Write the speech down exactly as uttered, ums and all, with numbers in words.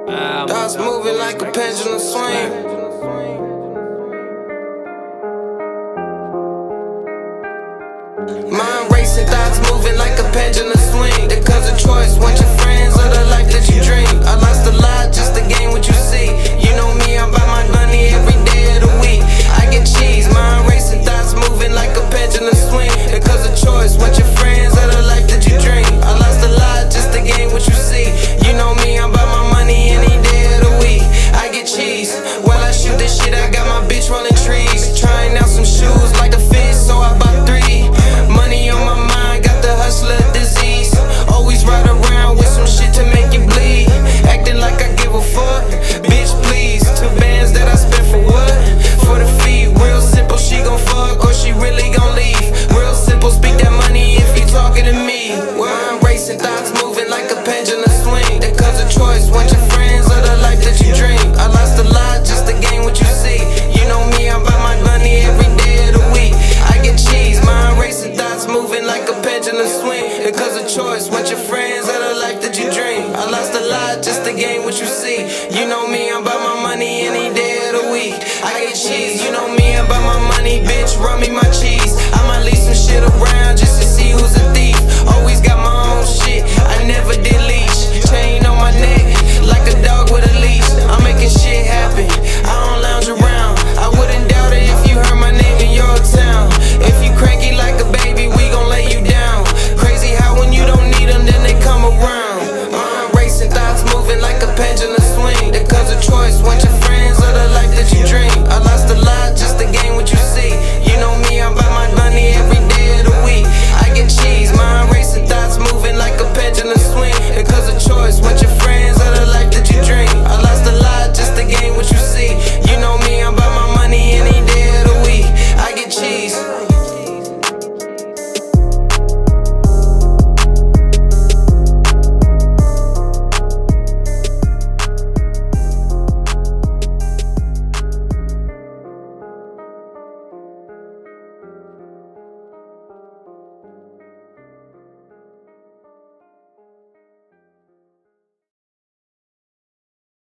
Thoughts moving like a pendulum swing. Mind racing, thoughts moving like a pendulum swing. There comes a choice, want your friends or the life that you dream. I lost a lot just to gain what you see. You know me, I'm by my money every day of the week. I get cheese, mind racing, thoughts moving like a pendulum swing. There comes a choice, want your friends or the life that you dream. I lost a lot just to gain what you see. You know me, I'm by my money any day of the week. I get cheese, while I shoot this shit, I got my bitch rolling trees. Trying out some shoes like the fit, so I bought three. Money on my mind, got the hustler disease. Always ride around with some shit to make you bleed. Acting like I give a fuck, bitch please. Two bands that I spent for what? For the fee. Real simple, she gon' fuck or she really gon' leave. Real simple, speak that money if you talking to me. Well, I'm racing, thoughts moving like a pendulum swing. There comes a choice, want your friends or the life that you dream. I lost a lot just to gain what you see. You know me, I'm by my money every day of the week. I get cheese, mind racing, thoughts moving like a pendulum swing. There comes a choice, want your friends or the life that you dream. I lost a lot just to gain what you see. You know me, I'm by my money any day of the week. I get cheese, you know me, I'm by my money, bitch, run me my cheese. I might leave some shit around just to see who's a thief. Always got my own shit, I never did leash. Chain on my neck, like a dog with a leash. I'm making shit happen, I don't lounge around. I wouldn't doubt it if you heard my name in your town. If you cranky like a baby, we gon' lay you down. Crazy how when you don't need them, then they come around. Mind racing, thoughts moving like a pendulum swing. There comes a choice, want your friends or the life that you dream. I lost a lot just to gain what you see. You know me, I'm by my money every day of the week. I get cheese, mind racing, thoughts moving like a pendulum swing. There comes a choice, want your